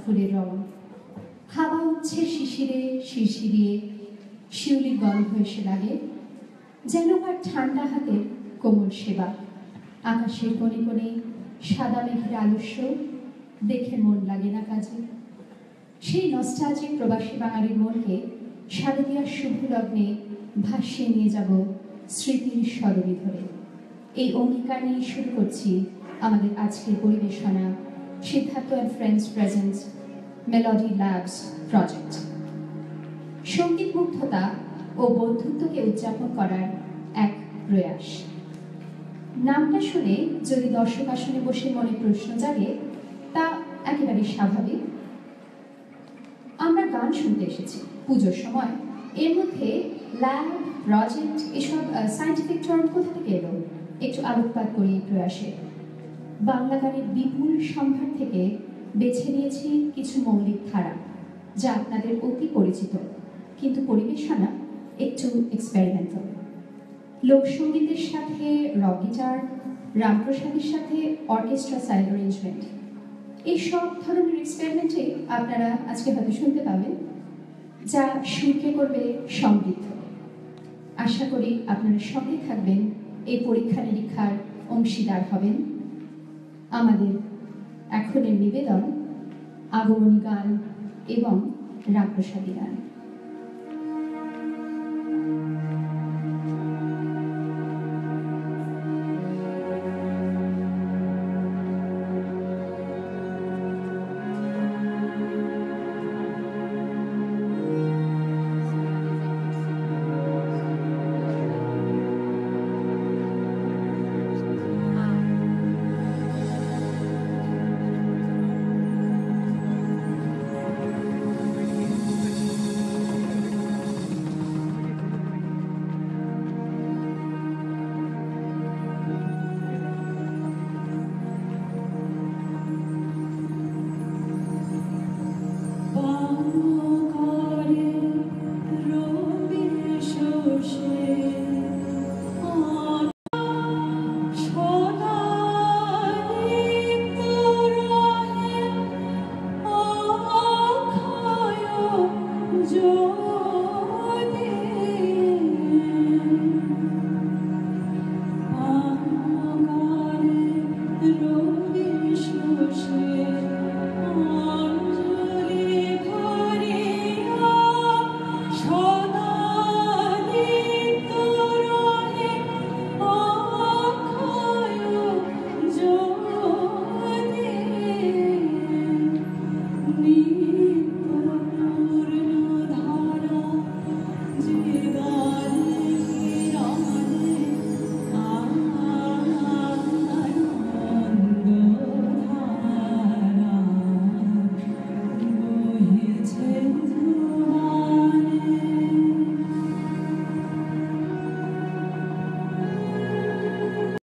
ফুলের রং। হাওয়া উঠছে শিশিরে শিরশিরিয়ে, শিউলির গন্ধ এসে লাগে, যেন আর ঠান্ডা হাতের কোমল সেবা। আকাশের কোণে কোণে সাদা মেঘের আলস্য, দেখে মন লাগে না কাজে। সেই নস্টালজিক প্রবাসী বাঙালির মনকে শারদীয়ার শুভ লগ্নে ভাসিয়ে নিয়ে যাব স্মৃতির সরণি ধরে। এই অঙ্গীকার নিয়ে শুরু করছি আমাদের আজকের পরিবেশনা, Siddhartha and friends presents melody labs project. সঙ্গীত মুগ্ধতা ও বন্ধুত্বকে উদযাপন করার এক প্রয়াস। নামটা শুনে যদি দর্শক আসনে বসে মনে প্রশ্ন জাগে, তা একেবারে স্বাভাবিক। আমরা গান শুনতে এসেছি পুজোর সময়, এর মধ্যে ল্যাব, প্রজেক্ট এসব সায়েন্টিফিক টার্ম কোথা থেকে এলো? একটু আলোকপাত করি এই প্রয়াসে। বাংলা গানের বিপুল সম্ভার থেকে বেছে নিয়েছি কিছু মৌলিক ধারা, যা আপনাদের অতি পরিচিত, কিন্তু পরিবেশনা একটু এক্সপেরিমেন্টাল। লোকসঙ্গীতের সাথে রক গিটার, রামপ্রসাদের সাথে অর্কেস্ট্রা সাইড অ্যারেঞ্জমেন্ট, এই সব ধরনের এক্সপেরিমেন্টে আপনারা আজকে হয়তো শুনতে পাবেন, যা সুরকে করবে সমৃদ্ধ। আশা করি আপনারা সঙ্গে থাকবেন, এই পরীক্ষা নিরীক্ষার অংশীদার হবেন। আমাদের এখনের নিবেদন আগমনী গান এবং রামপ্রসাদী গান। Me